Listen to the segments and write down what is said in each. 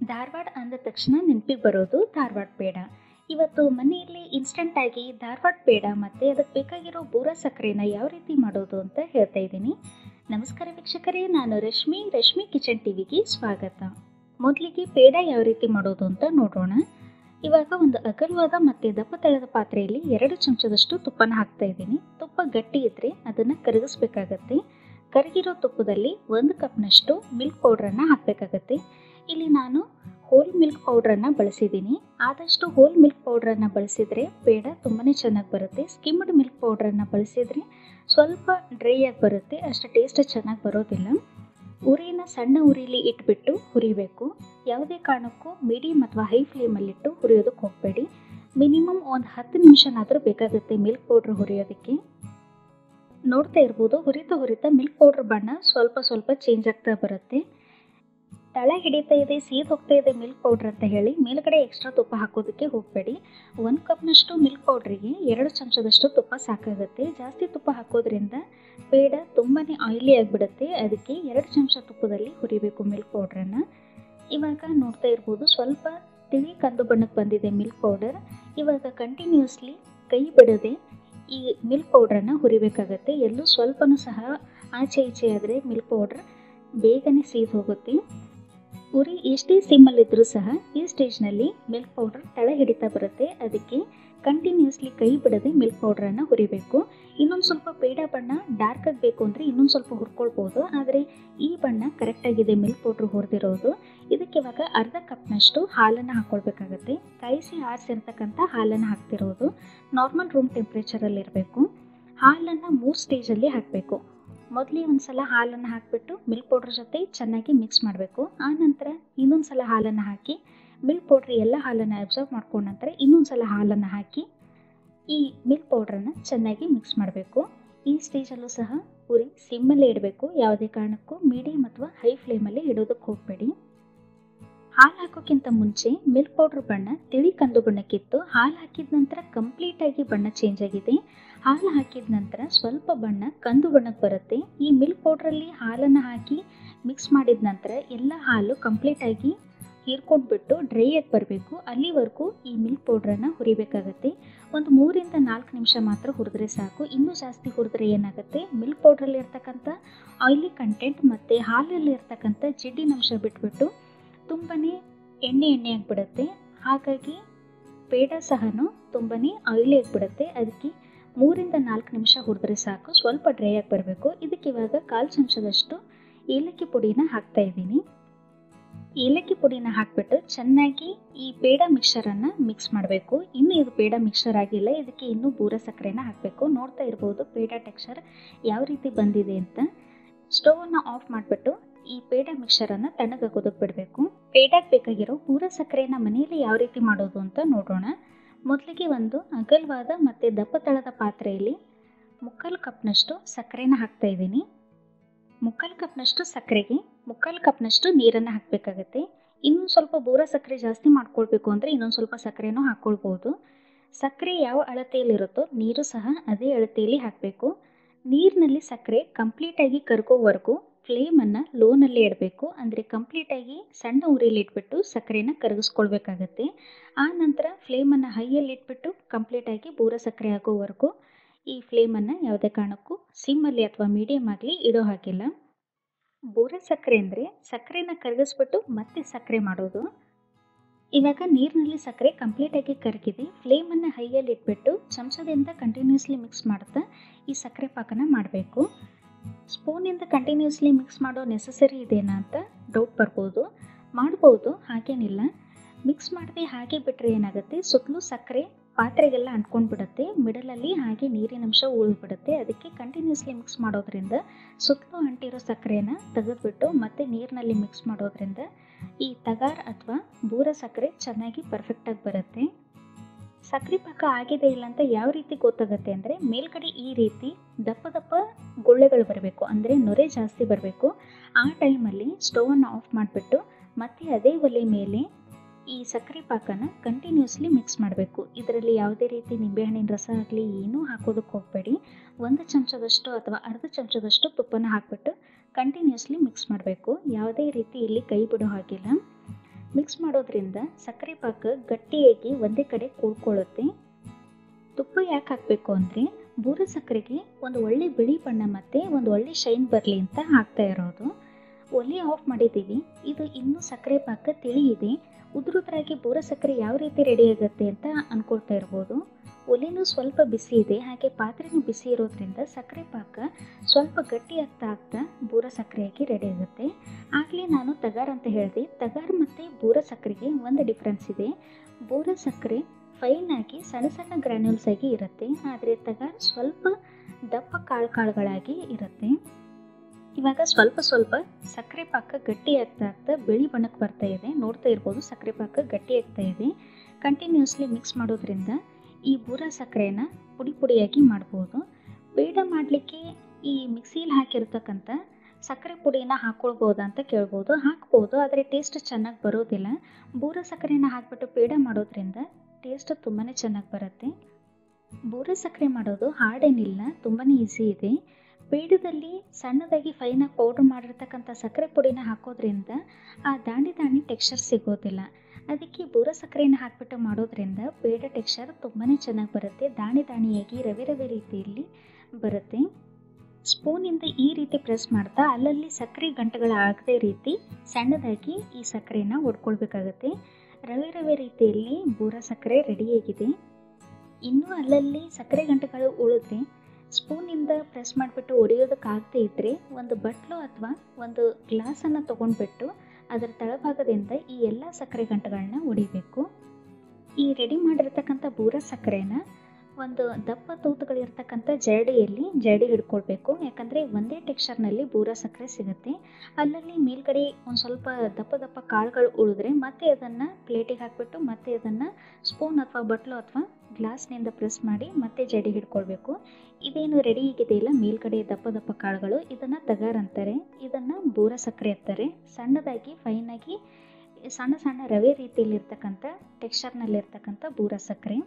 ಧಾರವಾಡ ಅಂದ ತಕ್ಷಣ ನೆನಪಿಗೆ ಬರೋದು ಧಾರವಾಡ ಪೇಡ. ಇವತ್ತು ಮನೆಯಲ್ಲಿ ಇನ್ಸ್ಟಂಟಾಗಿ ಧಾರವಾಡ ಪೇಡ ಮತ್ತು ಅದಕ್ಕೆ ಬೇಕಾಗಿರೋ ಬೂರ ಸಕ್ಕರೆನ ಯಾವ ರೀತಿ ಮಾಡೋದು ಅಂತ ಹೇಳ್ತಾ ಇದ್ದೀನಿ. ನಮಸ್ಕಾರ ವೀಕ್ಷಕರೇ, ನಾನು ರಶ್ಮಿ ಕಿಚನ್ ಟಿವಿಗೆ ಸ್ವಾಗತ. ಮೊದಲಿಗೆ ಪೇಡ ಯಾವ ರೀತಿ ಮಾಡೋದು ಅಂತ ನೋಡೋಣ. ಇವಾಗ ಒಂದು ಅಗಲವಾದ ಮತ್ತು ದಪ್ಪ ತಳದ ಪಾತ್ರೆಯಲ್ಲಿ 2 ಚಮಚದಷ್ಟು ತುಪ್ಪನ ಹಾಕ್ತಾ ಇದ್ದೀನಿ. ತುಪ್ಪ ಗಟ್ಟಿ ಇದ್ದರೆ ಅದನ್ನು ಕರಗಿಸ್ಬೇಕಾಗತ್ತೆ. ಕರಗಿರೋ ತುಪ್ಪದಲ್ಲಿ 1 ಕಪ್ನಷ್ಟು ಮಿಲ್ಕ್ ಪೌಡ್ರನ್ನು ಹಾಕಬೇಕಾಗತ್ತೆ. ಇಲ್ಲಿ ನಾನು ಹೋಲ್ ಮಿಲ್ಕ್ ಪೌಡ್ರನ್ನು ಬಳಸಿದ್ದೀನಿ. ಆದಷ್ಟು ಹೋಲ್ ಮಿಲ್ಕ್ ಪೌಡ್ರನ್ನು ಬಳಸಿದರೆ ಪೇಡ ತುಂಬಾ ಚೆನ್ನಾಗಿ ಬರುತ್ತೆ. ಸ್ಕಿಮ್ಡ್ ಮಿಲ್ಕ್ ಪೌಡ್ರನ್ನು ಬಳಸಿದರೆ ಸ್ವಲ್ಪ ಡ್ರೈ ಆಗಿ ಬರುತ್ತೆ, ಅಷ್ಟು ಟೇಸ್ಟ್ ಚೆನ್ನಾಗಿ ಬರೋದಿಲ್ಲ. ಉರಿನ ಸಣ್ಣ ಉರಿಲಿ ಇಟ್ಬಿಟ್ಟು ಹುರಿಬೇಕು. ಯಾವುದೇ ಕಾರಣಕ್ಕೂ ಮೀಡಿಯಮ್ ಅಥವಾ ಹೈ ಫ್ಲೇಮಲ್ಲಿಟ್ಟು ಹುರಿಯೋದಕ್ಕೆ ಹೋಗಬೇಡಿ. ಮಿನಿಮಮ್ ಒಂದು 10 ನಿಮಿಷನಾದರೂ ಬೇಕಾಗುತ್ತೆ ಮಿಲ್ಕ್ ಪೌಡ್ರ್ ಹುರಿಯೋದಕ್ಕೆ. ನೋಡ್ತಾ ಇರ್ಬೋದು, ಹುರಿತಾ ಮಿಲ್ಕ್ ಪೌಡ್ರ್ ಬಣ್ಣ ಸ್ವಲ್ಪ ಚೇಂಜ್ ಆಗ್ತಾ ಬರುತ್ತೆ. ತಳ ಹಿಡಿತಾ ಇದೆ, ಸೀದ್ ಹೋಗ್ತಾ ಇದೆ ಮಿಲ್ಕ್ ಪೌಡ್ರ್ ಅಂತ ಹೇಳಿ ಮೇಲ್ಗಡೆ ಎಕ್ಸ್ಟ್ರಾ ತುಪ್ಪ ಹಾಕೋದಕ್ಕೆ ಹೋಗಬೇಡಿ. 1 ಕಪ್ನಷ್ಟು ಮಿಲ್ಕ್ ಪೌಡ್ರಿಗೆ 2 ಚಮಚದಷ್ಟು ತುಪ್ಪ ಸಾಕಾಗುತ್ತೆ. ಜಾಸ್ತಿ ತುಪ್ಪ ಹಾಕೋದ್ರಿಂದ ಪೇಡ ತುಂಬಾ ಆಯಿಲಿ ಆಗಿಬಿಡುತ್ತೆ. ಅದಕ್ಕೆ 2 ಚಮಚ ತುಪ್ಪದಲ್ಲಿ ಹುರಿಬೇಕು ಮಿಲ್ಕ್ ಪೌಡ್ರನ್ನು. ಇವಾಗ ನೋಡ್ತಾ ಇರ್ಬೋದು, ಸ್ವಲ್ಪ ತಿಳಿ ಕಂದು ಬಣ್ಣಕ್ಕೆ ಬಂದಿದೆ ಮಿಲ್ಕ್ ಪೌಡರ್. ಇವಾಗ ಕಂಟಿನ್ಯೂಸ್ಲಿ ಕೈ ಬಿಡದೆ ಈ ಮಿಲ್ಕ್ ಪೌಡ್ರನ್ನು ಹುರಿಬೇಕಾಗತ್ತೆ. ಎಲ್ಲೂ ಸ್ವಲ್ಪನೂ ಸಹ ಆಚೆ ಈಚೆ ಆದರೆ ಮಿಲ್ಕ್ ಪೌಡ್ರ್ ಬೇಗನೆ ಸೀದ್ ಹೋಗುತ್ತೆ. ಉರಿ ಎಷ್ಟೇ ಸಿಮ್ಮಲ್ಲಿದ್ದರೂ ಸಹ ಈ ಸ್ಟೇಜ್ನಲ್ಲಿ ಮಿಲ್ಕ್ ಪೌಡ್ರ್ ತಳ ಹಿಡಿತಾ ಬರುತ್ತೆ. ಅದಕ್ಕೆ ಕಂಟಿನ್ಯೂಸ್ಲಿ ಕೈ ಬಿಡದೆ ಮಿಲ್ಕ್ ಪೌಡ್ರನ್ನು ಹುರಿಬೇಕು. ಇನ್ನೊಂದು ಸ್ವಲ್ಪ ಪೇಡ ಬಣ್ಣ ಡಾರ್ಕ್ ಆಗಬೇಕು ಅಂದರೆ ಇನ್ನೊಂದು ಸ್ವಲ್ಪ ಹುರ್ಕೊಳ್ಬೋದು, ಆದರೆ ಈ ಬಣ್ಣ ಕರೆಕ್ಟಾಗಿದೆ ಮಿಲ್ಕ್ ಪೌಡ್ರ್ ಹುರಿದಿರೋದು. ಇದಕ್ಕೆ ಇವಾಗ ಅರ್ಧ ಕಪ್ನಷ್ಟು ಹಾಲನ್ನು ಹಾಕ್ಕೊಳ್ಬೇಕಾಗತ್ತೆ. ಕಾಯಿಸಿ ಆರಿಸಿರ್ತಕ್ಕಂಥ ಹಾಲನ್ನು ಹಾಕ್ತಿರೋದು. Normal room ಟೆಂಪ್ರೇಚರಲ್ಲಿರಬೇಕು. ಹಾಲನ್ನು 3 ಸ್ಟೇಜಲ್ಲಿ ಹಾಕಬೇಕು. ಮೊದಲೇ ಒಂದು ಸಲ ಹಾಲನ್ನು ಹಾಕಿಬಿಟ್ಟು ಮಿಲ್ಕ್ ಪೌಡ್ರ್ ಜೊತೆ ಚೆನ್ನಾಗಿ ಮಿಕ್ಸ್ ಮಾಡಬೇಕು. ಆನಂತರ ಇನ್ನೊಂದು ಸಲ ಹಾಲನ್ನು ಹಾಕಿ ಮಿಲ್ಕ್ ಪೌಡ್ರ್ ಎಲ್ಲ ಹಾಲನ್ನು ಅಬ್ಸರ್ವ್ ಮಾಡ್ಕೊಂಡ ನಂತರ ಇನ್ನೊಂದು ಸಲ ಹಾಲನ್ನು ಹಾಕಿ ಈ ಮಿಲ್ಕ್ ಪೌಡ್ರನ್ನು ಚೆನ್ನಾಗಿ ಮಿಕ್ಸ್ ಮಾಡಬೇಕು. ಈ ಸ್ಟೇಜಲ್ಲೂ ಸಹ ಉರಿ ಸಿಮ್ಮಲ್ಲೇ ಇಡಬೇಕು. ಯಾವುದೇ ಕಾರಣಕ್ಕೂ ಮೀಡಿಯಮ್ ಅಥವಾ ಹೈ ಫ್ಲೇಮಲ್ಲಿ ಇಡೋದಕ್ಕೆ ಹೋಗಬೇಡಿ. ಹಾಲು ಹಾಕೋಕ್ಕಿಂತ ಮುಂಚೆ ಮಿಲ್ಕ್ ಪೌಡ್ರ್ ಬಣ್ಣ ತಿಳಿ ಕಂದು ಬಣ್ಣಕ್ಕಿತ್ತು. ಹಾಲು ಹಾಕಿದ ನಂತರ ಕಂಪ್ಲೀಟಾಗಿ ಬಣ್ಣ ಚೇಂಜ್ ಆಗಿದೆ. ಹಾಲು ಹಾಕಿದ ನಂತರ ಸ್ವಲ್ಪ ಬಣ್ಣ ಕಂದು ಬಣ್ಣಕ್ಕೆ ಬರುತ್ತೆ. ಈ ಮಿಲ್ಕ್ ಪೌಡ್ರಲ್ಲಿ ಹಾಲನ್ನು ಹಾಕಿ ಮಿಕ್ಸ್ ಮಾಡಿದ ನಂತರ ಎಲ್ಲ ಹಾಲು ಕಂಪ್ಲೀಟಾಗಿ ಹೀರ್ಕೊಂಡ್ಬಿಟ್ಟು ಡ್ರೈ ಆಗಿ ಬರಬೇಕು. ಅಲ್ಲಿವರೆಗೂ ಈ ಮಿಲ್ಕ್ ಪೌಡ್ರನ್ನು ಹುರಿಬೇಕಾಗತ್ತೆ. ಒಂದು 3 ರಿಂದ 4 ನಿಮಿಷ ಮಾತ್ರ ಹುರಿದ್ರೆ ಸಾಕು. ಇನ್ನೂ ಜಾಸ್ತಿ ಹುರಿದ್ರೆ ಏನಾಗುತ್ತೆ, ಮಿಲ್ಕ್ ಪೌಡ್ರಲ್ಲಿ ಇರ್ತಕ್ಕಂಥ ಆಯಿಲಿ ಕಂಟೆಂಟ್ ಮತ್ತು ಹಾಲಲ್ಲಿ ಇರ್ತಕ್ಕಂಥ ಜಿಡ್ಡಿನಂಶ ಬಿಟ್ಬಿಟ್ಟು ತುಂಬಾ ಎಣ್ಣೆ ಆಗಿಬಿಡುತ್ತೆ. ಹಾಗಾಗಿ ಪೇಡ ಸಹನೂ ತುಂಬಾ ಆಯಿಲಿ ಆಗಿಬಿಡುತ್ತೆ. ಅದಕ್ಕೆ 3 ರಿಂದ 4 ನಿಮಿಷ ಹುರಿದ್ರೆ ಸಾಕು. ಸ್ವಲ್ಪ ಡ್ರೈ ಆಗಿ ಬರಬೇಕು. ಇದಕ್ಕೆ ಇವಾಗ 1/4 ಚಮಚದಷ್ಟು ಏಲಕ್ಕಿ ಪುಡಿನ ಹಾಕ್ತಾ ಇದ್ದೀನಿ. ಏಲಕ್ಕಿ ಪುಡಿನ ಹಾಕಿಬಿಟ್ಟು ಚೆನ್ನಾಗಿ ಈ ಪೇಡ ಮಿಕ್ಸರನ್ನು ಮಿಕ್ಸ್ ಮಾಡಬೇಕು. ಇನ್ನು ಇದು ಪೇಡ ಮಿಕ್ಸರ್ ಆಗಿಲ್ಲ, ಇದಕ್ಕೆ ಇನ್ನೂ ಬೂರ ಸಕ್ಕರೆನ ಹಾಕಬೇಕು. ನೋಡ್ತಾ ಇರ್ಬೋದು ಪೇಡ ಟೆಕ್ಸ್ಚರ್ ಯಾವ ರೀತಿ ಬಂದಿದೆ ಅಂತ. ಸ್ಟವನ್ನು ಆಫ್ ಮಾಡಿಬಿಟ್ಟು ಈ ಪೇಡ ಮಿಕ್ಸರನ್ನು ತಣ್ಣಗಾಗೋದಕ್ಕೆ ಬಿಡಬೇಕು. ಪೇಡಕ್ಕೆ ಬೇಕಾಗಿರೋ ಬೂರ ಸಕ್ಕರೆನ ಮನೆಯಲ್ಲಿ ಯಾವ ರೀತಿ ಮಾಡೋದು ಅಂತ ನೋಡೋಣ. ಮೊದಲಿಗೆ ಒಂದು ಅಗಲವಾದ ಮತ್ತು ದಪ್ಪ ತಳದ ಪಾತ್ರೆಯಲ್ಲಿ 3/4 ಕಪ್ನಷ್ಟು ಸಕ್ಕರೆನ ಹಾಕ್ತಾ ಇದ್ದೀನಿ. 3/4 ಕಪ್ನಷ್ಟು ಸಕ್ಕರೆಗೆ 3/4 ಕಪ್ನಷ್ಟು ನೀರನ್ನು ಹಾಕಬೇಕಾಗತ್ತೆ. ಇನ್ನೊಂದು ಸ್ವಲ್ಪ ಬೂರ ಸಕ್ಕರೆ ಜಾಸ್ತಿ ಮಾಡ್ಕೊಳ್ಬೇಕು ಅಂದರೆ ಇನ್ನೊಂದು ಸ್ವಲ್ಪ ಸಕ್ಕರೆನೂ ಹಾಕ್ಕೊಳ್ಬೋದು. ಸಕ್ಕರೆ ಯಾವ ಅಳತೆಯಲ್ಲಿರುತ್ತೋ ನೀರು ಸಹ ಅದೇ ಅಳತೆಯಲ್ಲಿ ಹಾಕಬೇಕು. ನೀರಿನಲ್ಲಿ ಸಕ್ಕರೆ ಕಂಪ್ಲೀಟಾಗಿ ಕರಗೋವರೆಗೂ ಫ್ಲೇಮನ್ನು ಲೋನಲ್ಲಿ ಇಡಬೇಕು. ಅಂದರೆ ಕಂಪ್ಲೀಟಾಗಿ ಸಣ್ಣ ಉರಿಯಲ್ಲಿ ಇಟ್ಬಿಟ್ಟು ಸಕ್ಕರೆನ ಕರಗಿಸ್ಕೊಳ್ಬೇಕಾಗತ್ತೆ. ಆ ನಂತರ ಫ್ಲೇಮನ್ನು ಹೈಯಲ್ಲಿ ಇಟ್ಬಿಟ್ಟು ಕಂಪ್ಲೀಟಾಗಿ ಬೂರ ಸಕ್ಕರೆ ಆಗೋವರೆಗೂ ಈ ಫ್ಲೇಮನ್ನು ಯಾವುದೇ ಕಾರಣಕ್ಕೂ ಸಿಮ್ಮಲ್ಲಿ ಅಥವಾ ಮೀಡಿಯಮ್ ಆಗಲಿ ಇಡೋ ಹಾಗಿಲ್ಲ. ಬೂರ ಸಕ್ಕರೆ ಅಂದರೆ ಸಕ್ಕರೆನ ಕರಗಿಸ್ಬಿಟ್ಟು ಮತ್ತೆ ಸಕ್ಕರೆ ಮಾಡೋದು. ಇವಾಗ ನೀರಿನಲ್ಲಿ ಸಕ್ಕರೆ ಕಂಪ್ಲೀಟಾಗಿ ಕರಗಿದೆ. ಫ್ಲೇಮನ್ನು ಹೈಯಲ್ಲಿ ಇಟ್ಬಿಟ್ಟು ಚಮಚದಿಂದ ಕಂಟಿನ್ಯೂಸ್ಲಿ ಮಿಕ್ಸ್ ಮಾಡ್ತಾ ಈ ಸಕ್ಕರೆ ಪಾಕನ ಮಾಡಬೇಕು. ಸ್ಪೂನಿಂದ ಕಂಟಿನ್ಯೂಸ್ಲಿ ಮಿಕ್ಸ್ ಮಾಡೋ ನೆಸಸರಿ ಇದೆನಾ ಅಂತ ಡೌಟ್ ಮಾಡ್ಬೋದು, ಹಾಗೇನಿಲ್ಲ. ಮಿಕ್ಸ್ ಮಾಡದೆ ಹಾಗೆ ಬಿಟ್ಟರೆ ಏನಾಗುತ್ತೆ, ಸುತ್ತಲೂ ಸಕ್ಕರೆ ಪಾತ್ರೆಗೆಲ್ಲ ಅಂಟ್ಕೊಂಡು ಬಿಡುತ್ತೆ. ಮಿಡಲಲ್ಲಿ ಹಾಗೆ ನೀರಿನಂಶ ಉಳಿದ್ಬಿಡುತ್ತೆ. ಅದಕ್ಕೆ ಕಂಟಿನ್ಯೂಸ್ಲಿ ಮಿಕ್ಸ್ ಮಾಡೋದ್ರಿಂದ ಸುತ್ತಲೂ ಅಂಟಿರೋ ಸಕ್ಕರೆನ ತೆಗೆದುಬಿಟ್ಟು ಮತ್ತೆ ನೀರಿನಲ್ಲಿ ಮಿಕ್ಸ್ ಮಾಡೋದ್ರಿಂದ ಈ ತಗಾರ್ ಅಥವಾ ಬೂರ ಸಕ್ಕರೆ ಚೆನ್ನಾಗಿ ಪರ್ಫೆಕ್ಟಾಗಿ ಬರುತ್ತೆ. ಸಕ್ಕರೆ ಪಾಕ ಆಗಿದೆ ಇಲ್ಲ ಅಂತ ಯಾವ ರೀತಿ ಗೊತ್ತಾಗುತ್ತೆ ಅಂದರೆ, ಮೇಲ್ಗಡೆ ಈ ರೀತಿ ದಪ್ಪ ಗುಳ್ಳೆಗಳು ಬರಬೇಕು, ಅಂದರೆ ನೊರೆ ಜಾಸ್ತಿ ಬರಬೇಕು. ಆ ಟೈಮಲ್ಲಿ ಸ್ಟವನ್ನು ಆಫ್ ಮಾಡಿಬಿಟ್ಟು ಮತ್ತೆ ಅದೇ ಒಲೆ ಮೇಲೆ ಈ ಸಕ್ಕರೆ ಪಾಕನ ಕಂಟಿನ್ಯೂಸ್ಲಿ ಮಿಕ್ಸ್ ಮಾಡಬೇಕು. ಇದರಲ್ಲಿ ಯಾವುದೇ ರೀತಿ ನಿಂಬೆಹಣ್ಣಿನ ರಸ ಆಗಲಿ ಏನೂ ಹಾಕೋದಕ್ಕೆ ಹೋಗಬೇಡಿ. 1 ಚಮಚದಷ್ಟು ಅಥವಾ ಅರ್ಧ ಚಮಚದಷ್ಟು ತುಪ್ಪನ ಹಾಕಿಬಿಟ್ಟು ಕಂಟಿನ್ಯೂಸ್ಲಿ ಮಿಕ್ಸ್ ಮಾಡಬೇಕು. ಯಾವುದೇ ರೀತಿ ಇಲ್ಲಿ ಕೈ ಬಿಡೋ ಹಾಗಿಲ್ಲ. ಮಿಕ್ಸ್ ಮಾಡೋದ್ರಿಂದ ಸಕ್ಕರೆ ಪಾಕ ಗಟ್ಟಿಯಾಗಿ ಒಂದೇ ಕಡೆ ಕೂಡ್ಕೊಳ್ಳುತ್ತೆ. ತುಪ್ಪ ಯಾಕೆ ಹಾಕಬೇಕು ಅಂದರೆ ಬೂರ ಸಕ್ಕರೆಗೆ ಒಂದು ಒಳ್ಳೆ ಬಿಳಿ ಬಣ್ಣ ಮತ್ತು ಒಂದು ಒಳ್ಳೆ ಶೈನ್ ಬರಲಿ ಅಂತ ಹಾಕ್ತಾ ಇರೋದು. ಒಲೆ ಆಫ್ ಮಾಡಿದ್ದೀವಿ. ಇದು ಇನ್ನೂ ಸಕ್ಕರೆ ಪಾಕ ತಿಳಿ ಇದೆ. ಉದುರುದ್ರಾಗಿ ಬೂರ ಸಕ್ಕರೆ ಯಾವ ರೀತಿ ರೆಡಿ ಆಗುತ್ತೆ ಅಂತ ಅಂದ್ಕೊಳ್ತಾ ಇರ್ಬೋದು. ಒಲೆನೂ ಸ್ವಲ್ಪ ಬಿಸಿ ಇದೆ, ಹಾಗೆ ಪಾತ್ರೆನೂ ಬಿಸಿ ಇರೋದ್ರಿಂದ ಸಕ್ಕರೆ ಪಾಕ ಸ್ವಲ್ಪ ಗಟ್ಟಿ ಆಗ್ತಾ ಆಗ್ತಾ ಬೂರ ಸಕ್ಕರೆಯಾಗಿ ರೆಡಿ ಆಗುತ್ತೆ. ಆಗಲೇ ನಾನು ತಗಾರ್ ಅಂತ ಹೇಳಿದೆ. ತಗಾರ್ ಮತ್ತು ಬೂರ ಸಕ್ಕರೆಗೆ ಒಂದು ಡಿಫ್ರೆನ್ಸ್ ಇದೆ. ಬೂರ ಸಕ್ಕರೆ ಫೈನ್ ಆಗಿ ಸಣ್ಣ ಸಣ್ಣ ಗ್ರ್ಯಾನ್ಯೂಲ್ಸ್ ಆಗಿ ಇರುತ್ತೆ, ಆದರೆ ತಗಾರ್ ಸ್ವಲ್ಪ ದಪ್ಪ ಕಾಳುಗಳಾಗಿ ಇರುತ್ತೆ. ಇವಾಗ ಸ್ವಲ್ಪ ಸ್ವಲ್ಪ ಸಕ್ಕರೆ ಪಾಕ ಗಟ್ಟಿ ಆಗ್ತಾ ಆಗ್ತಾ ಬಿಳಿ ಬಣ್ಣಕ್ಕೆ ಬರ್ತಾ ಇದೆ. ನೋಡ್ತಾ ಇರ್ಬೋದು, ಸಕ್ಕರೆ ಪಾಕ ಗಟ್ಟಿ ಆಗ್ತಾ ಇದೆ. ಕಂಟಿನ್ಯೂಸ್ಲಿ ಮಿಕ್ಸ್ ಮಾಡೋದ್ರಿಂದ ಈ ಬೂರ ಸಕ್ಕರೆನ ಪುಡಿ ಪುಡಿಯಾಗಿ ಮಾಡ್ಬೋದು. ಬೇಡ ಮಾಡಲಿಕ್ಕೆ ಈ ಮಿಕ್ಸಿಯಲ್ಲಿ ಹಾಕಿರ್ತಕ್ಕಂಥ ಸಕ್ಕರೆ ಪುಡಿನ ಹಾಕ್ಕೊಳ್ಬೋದಾ ಅಂತ ಕೇಳ್ಬೋದು. ಹಾಕ್ಬೋದು, ಆದರೆ ಟೇಸ್ಟ್ ಚೆನ್ನಾಗಿ ಬರೋದಿಲ್ಲ. ಬೂರ ಸಕ್ಕರೆನ ಹಾಕಿಬಿಟ್ಟು ಪೇಡ ಮಾಡೋದ್ರಿಂದ ಟೇಸ್ಟ್ ತುಂಬಾ ಚೆನ್ನಾಗಿ ಬರುತ್ತೆ. ಬೂರ ಸಕ್ಕರೆ ಮಾಡೋದು ಹಾರ್ಡೇನಿಲ್ಲ, ತುಂಬಾ ಈಸಿ ಇದೆ. ಪೇಡದಲ್ಲಿ ಸಣ್ಣದಾಗಿ ಫೈನಾಗಿ ಪೌಡ್ರ್ ಮಾಡಿರ್ತಕ್ಕಂಥ ಸಕ್ಕರೆ ಪುಡಿನ ಹಾಕೋದ್ರಿಂದ ಆ ದಾಣಿ ಟೆಕ್ಸ್ಚರ್ ಸಿಗೋದಿಲ್ಲ. ಅದಕ್ಕೆ ಬೂರ ಸಕ್ಕರೆನ ಹಾಕಿಬಿಟ್ಟು ಮಾಡೋದ್ರಿಂದ ಪೇಡ ಟೆಕ್ಸ್ಚರ್ ತುಂಬಾ ಚೆನ್ನಾಗಿ ಬರುತ್ತೆ. ದಾಣಿಯಾಗಿ ರವೆ ರೀತಿಯಲ್ಲಿ ಬರುತ್ತೆ. ಸ್ಪೂನಿಂದ ಈ ರೀತಿ ಪ್ರೆಸ್ ಮಾಡ್ತಾ ಅಲ್ಲಲ್ಲಿ ಸಕ್ಕರೆ ಗಂಟುಗಳಾಗದೇ ರೀತಿ ಸಣ್ಣದಾಗಿ ಈ ಸಕ್ಕರೆನ ಒಡ್ಕೊಳ್ಬೇಕಾಗತ್ತೆ. ರವೆ ರೀತಿಯಲ್ಲಿ ಬೂರ ಸಕ್ಕರೆ ರೆಡಿಯಾಗಿದೆ. ಇನ್ನೂ ಅಲ್ಲಲ್ಲಿ ಸಕ್ಕರೆ ಗಂಟುಗಳು ಉಳಿದ್ರೆ ಸ್ಪೂನಿಂದ ಪ್ರೆಸ್ ಮಾಡಿಬಿಟ್ಟು ಒಡೆಯೋದಕ್ಕಾಗದೇ ಇದ್ದರೆ ಒಂದು ಬಟ್ಲು ಅಥವಾ ಒಂದು ಗ್ಲಾಸನ್ನು ತೊಗೊಂಡ್ಬಿಟ್ಟು ಅದರ ತಳಭಾಗದಿಂದ ಈ ಎಲ್ಲ ಸಕ್ಕರೆ ಗಂಟುಗಳನ್ನ ಒಡಿಬೇಕು. ಈ ರೆಡಿ ಮಾಡಿರ್ತಕ್ಕಂಥ ಬೂರ ಸಕ್ಕರೆನ ಒಂದು ದಪ್ಪ ತೂತುಗಳಿರ್ತಕ್ಕಂಥ ಜರಡಿ ಹಿಡ್ಕೊಳ್ಬೇಕು. ಯಾಕಂದರೆ ಒಂದೇ ಟೆಕ್ಸ್ಚರ್ನಲ್ಲಿ ಬೂರ ಸಕ್ಕರೆ ಸಿಗುತ್ತೆ. ಅಲ್ಲಲ್ಲಿ ಮೇಲ್ಗಡೆ ಒಂದು ಸ್ವಲ್ಪ ದಪ್ಪ ಕಾಳುಗಳು ಉಳಿದ್ರೆ ಮತ್ತೆ ಅದನ್ನು ಪ್ಲೇಟಿಗೆ ಹಾಕಿಬಿಟ್ಟು ಮತ್ತೆ ಅದನ್ನು ಸ್ಪೂನ್ ಅಥವಾ ಬಟ್ಲು ಅಥವಾ ಗ್ಲಾಸ್ನಿಂದ ಪ್ರೆಸ್ ಮಾಡಿ ಮತ್ತೆ ಜಡಿ ಹಿಡ್ಕೊಳ್ಬೇಕು. ಇದೇನು ರೆಡಿ ಆಗಿದೆಯಲ್ಲ ಮೇಲ್ಗಡೆ ದಪ್ಪ ಕಾಳುಗಳು, ಇದನ್ನು ತಗಾರ್ ಅಂತಾರೆ. ಇದನ್ನು ಬೂರ ಸಕ್ಕರೆ ಅಂತಾರೆ. ಸಣ್ಣದಾಗಿ ಫೈನಾಗಿ ಸಣ್ಣ ರವೆ ರೀತಿಯಲ್ಲಿರ್ತಕ್ಕಂಥ ಟೆಕ್ಸ್ಚರ್ನಲ್ಲಿರ್ತಕ್ಕಂಥ ಬೂರ ಸಕ್ಕರೆ.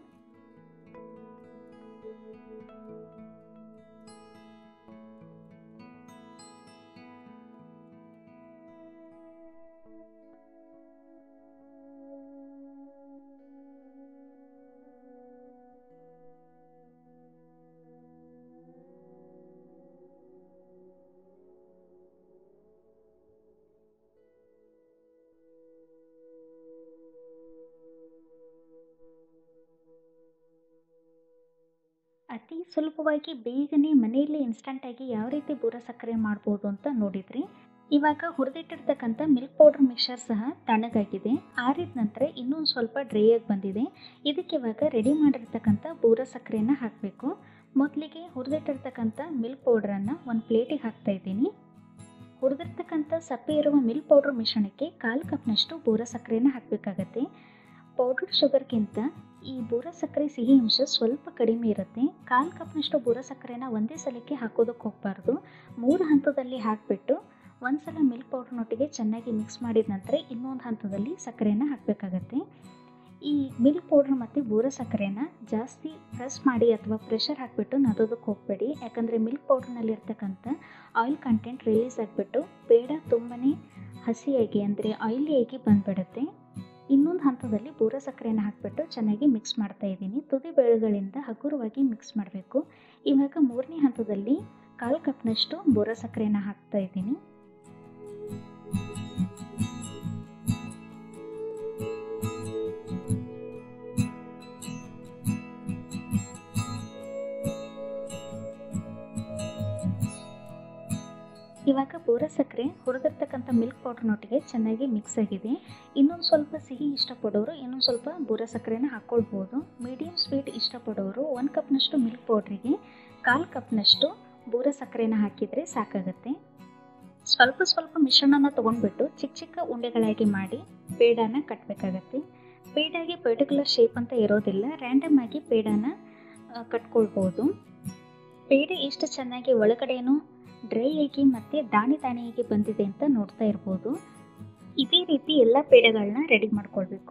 ಅತಿ ಸುಲಭವಾಗಿ ಬೇಗನೆ ಮನೆಯಲ್ಲೇ ಇನ್ಸ್ಟಂಟಾಗಿ ಯಾವ ರೀತಿ ಬೂರ ಸಕ್ಕರೆ ಮಾಡ್ಬೋದು ಅಂತ ನೋಡಿದ್ರಿ. ಇವಾಗ ಹುರಿದಿಟ್ಟಿರ್ತಕ್ಕಂಥ ಮಿಲ್ಕ್ ಪೌಡರ್ ಮಿಕ್ಸರ್ ಸಹ ತಣ್ಣಗಾಗಿದೆ. ಆರಿದ ನಂತರ ಇನ್ನೊಂದು ಸ್ವಲ್ಪ ಡ್ರೈ ಆಗಿ ಬಂದಿದೆ. ಇದಕ್ಕೆ ಇವಾಗ ರೆಡಿ ಮಾಡಿರ್ತಕ್ಕಂಥ ಬೂರ ಸಕ್ಕರೆನ ಹಾಕಬೇಕು. ಮೊದಲಿಗೆ ಹುರಿದಿಟ್ಟಿರ್ತಕ್ಕಂಥ ಮಿಲ್ಕ್ ಪೌಡ್ರನ್ನು ಒಂದು ಪ್ಲೇಟಿಗೆ ಹಾಕ್ತಾ ಇದ್ದೀನಿ. ಹುರಿದಿರ್ತಕ್ಕಂಥ ಸಪ್ಪೆ ಇರುವ ಮಿಲ್ಕ್ ಪೌಡರ್ ಮಿಶ್ರಣಕ್ಕೆ 1/4 ಕಪ್ನಷ್ಟು ಬೂರ ಸಕ್ಕರೆನ ಹಾಕಬೇಕಾಗತ್ತೆ. ಪೌಡರ್ಡ್ ಶುಗರ್ಗಿಂತ ಈ ಬೂರ ಸಕ್ಕರೆ ಸಿಹಿ ಅಂಶ ಸ್ವಲ್ಪ ಕಡಿಮೆ ಇರುತ್ತೆ. 1/4 ಕಪ್ನಷ್ಟು ಬೂರ ಸಕ್ಕರೆನ ಒಂದೇ ಸಲಕ್ಕೆ ಹಾಕೋದಕ್ಕೆ ಹೋಗಬಾರ್ದು. 3 ಹಂತದಲ್ಲಿ ಹಾಕಿಬಿಟ್ಟು ಒಂದು ಸಲ ಮಿಲ್ಕ್ ಪೌಡ್ರ್ನೊಟ್ಟಿಗೆ ಚೆನ್ನಾಗಿ ಮಿಕ್ಸ್ ಮಾಡಿದ ನಂತರ ಇನ್ನೊಂದು ಹಂತದಲ್ಲಿ ಸಕ್ಕರೆನ ಹಾಕಬೇಕಾಗತ್ತೆ. ಈ ಮಿಲ್ಕ್ ಪೌಡ್ರ್ ಮತ್ತು ಬೂರ ಸಕ್ಕರೆನ ಜಾಸ್ತಿ ಪ್ರೆಸ್ ಮಾಡಿ ಅಥವಾ ಪ್ರೆಷರ್ ಹಾಕಿಬಿಟ್ಟು ನದೋದಕ್ಕೆ ಹೋಗಬೇಡಿ. ಯಾಕಂದರೆ ಮಿಲ್ಕ್ ಪೌಡ್ರ್ನಲ್ಲಿರ್ತಕ್ಕಂಥ ಆಯಿಲ್ ಕಂಟೆಂಟ್ ರಿಲೀಸ್ ಆಗಿಬಿಟ್ಟು ಪೇಡ ತುಂಬಾ ಹಸಿಯಾಗಿ ಅಂದರೆ ಆಯಿಲಿಯಾಗಿ ಬಂದುಬಿಡುತ್ತೆ. ಇನ್ನೊಂದು ಹಂತದಲ್ಲಿ ಬೂರ ಸಕ್ಕರೆನ ಹಾಕಿಬಿಟ್ಟು ಚೆನ್ನಾಗಿ ಮಿಕ್ಸ್ ಮಾಡ್ತಾ ಇದ್ದೀನಿ. ತುದಿ ಬೆರಳುಗಳಿಂದ ಹಗುರವಾಗಿ ಮಿಕ್ಸ್ ಮಾಡಬೇಕು. ಇವಾಗ 3ನೇ ಹಂತದಲ್ಲಿ 1/4 ಕಪ್ನಷ್ಟು ಬೂರ ಸಕ್ಕರೆನ ಹಾಕ್ತಾ ಇದ್ದೀನಿ. ಇವಾಗ ಬೂರ ಸಕ್ಕರೆ ಹುರಿದಿರ್ತಕ್ಕಂಥ ಮಿಲ್ಕ್ ಪೌಡ್ರ್ನೊಟ್ಟಿಗೆ ಚೆನ್ನಾಗಿ ಮಿಕ್ಸ್ ಆಗಿದೆ. ಇನ್ನೊಂದು ಸ್ವಲ್ಪ ಸಿಹಿ ಇಷ್ಟಪಡೋರು ಇನ್ನೊಂದು ಸ್ವಲ್ಪ ಬೂರ ಸಕ್ಕರೆನ ಹಾಕ್ಕೊಳ್ಬೋದು. ಮೀಡಿಯಮ್ ಸ್ವೀಟ್ ಇಷ್ಟಪಡೋರು 1 ಕಪ್ನಷ್ಟು ಮಿಲ್ಕ್ ಪೌಡ್ರಿಗೆ 1/4 ಕಪ್ನಷ್ಟು ಬೂರ ಸಕ್ಕರೆನ ಹಾಕಿದರೆ ಸಾಕಾಗುತ್ತೆ. ಸ್ವಲ್ಪ ಮಿಶ್ರಣನ ತೊಗೊಂಡ್ಬಿಟ್ಟು ಚಿಕ್ಕ ಉಂಡೆಗಳಾಗಿ ಮಾಡಿ ಪೇಡಾನ ಕಟ್ಟಬೇಕಾಗತ್ತೆ. ಪೇಡಾಗೆ ಪರ್ಟಿಕ್ಯುಲರ್ ಶೇಪ್ ಅಂತ ಇರೋದಿಲ್ಲ, ರ್ಯಾಂಡಮ್ ಆಗಿ ಪೇಡಾನ ಕಟ್ಕೊಳ್ಬೋದು. ಪೇಡ ಎಷ್ಟು ಚೆನ್ನಾಗಿ ಒಳಗಡೆನೂ ಡ್ರೈ ಆಗಿ ಮತ್ತು ದಾಣಿಯಾಗಿ ಬಂದಿದೆ ಅಂತ ನೋಡ್ತಾ ಇರ್ಬೋದು. ಇದೇ ರೀತಿ ಎಲ್ಲ ಪೇಡಗಳನ್ನ ರೆಡಿ ಮಾಡ್ಕೊಳ್ಬೇಕು.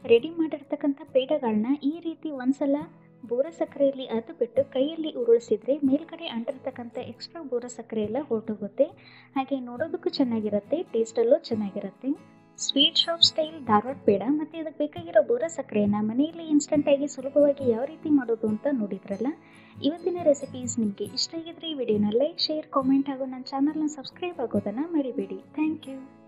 ರೆಡಿ ಮಾಡಿರ್ತಕ್ಕಂಥ ಪೇಡಗಳನ್ನ ಈ ರೀತಿ ಒಂದ್ಸಲ ಬೋರ ಸಕ್ಕರೆಯಲ್ಲಿ ಅದ್ದು ಬಿಟ್ಟು ಕೈಯಲ್ಲಿ ಉರುಳಿಸಿದ್ರೆ ಮೇಲ್ಗಡೆ ಅಂಟಿರ್ತಕ್ಕಂಥ ಎಕ್ಸ್ಟ್ರಾ ಬೋರ ಸಕ್ಕರೆ ಎಲ್ಲ ಹೊರಟೋಗುತ್ತೆ. ಹಾಗೆ ನೋಡೋದಕ್ಕೂ ಚೆನ್ನಾಗಿರುತ್ತೆ, ಟೇಸ್ಟಲ್ಲೂ ಚೆನ್ನಾಗಿರುತ್ತೆ. Sweet shop style Dharwad peda ಮತ್ತು ಇದಕ್ಕೆ ಬೇಕಾಗಿರೋ ಬೋರ ಸಕ್ಕರೆಯನ್ನು ಮನೆಯಲ್ಲಿ ಇನ್ಸ್ಟಂಟಾಗಿ ಸುಲಭವಾಗಿ ಯಾವ ರೀತಿ ಮಾಡೋದು ಅಂತ ನೋಡಿದ್ರಲ್ಲ. ಇವತ್ತಿನ ರೆಸಿಪೀಸ್ ನಿಮಗೆ ಇಷ್ಟ ಆಗಿದ್ರೆ ಈ ವಿಡಿಯೋನ ಲೈಕ್, ಶೇರ್, ಕಾಮೆಂಟ್ ಹಾಗೂ ನನ್ನ ಚಾನಲ್ನ ಸಬ್ಸ್ಕ್ರೈಬ್ ಆಗೋದನ್ನು ಮರಿಬೇಡಿ. Thank you.